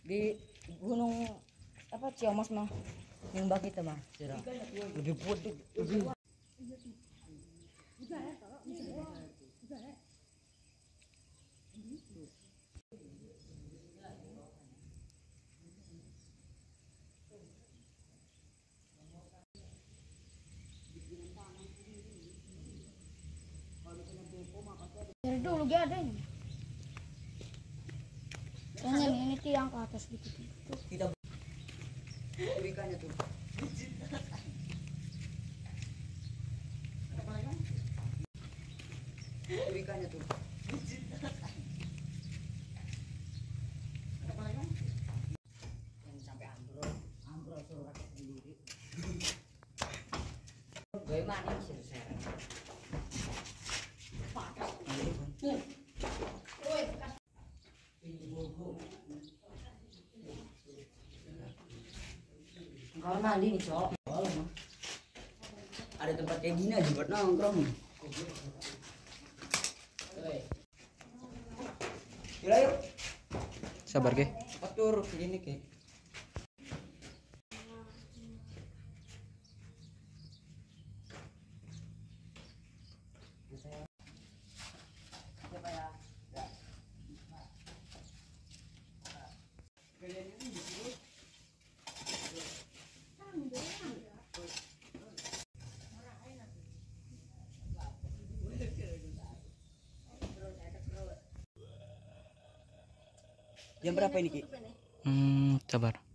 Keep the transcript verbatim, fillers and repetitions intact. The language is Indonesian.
di gunung apa Ciamas mah yang bak kita mah sira lebih putih lebih dari dulu gak ada ini. Soalnya nih, ini tiang ke atas gitu. kita ikannya tuh ikannya tuh yang sampai ambrol ambrol suruh rakyat sendiri bagaimana sih saya kamar mandi nih cok ada tempat kayak gini aja buat nongkrong yuk yuk Sabar ke. atur sini ke jam berapa ini Ki? Hmm, sabar.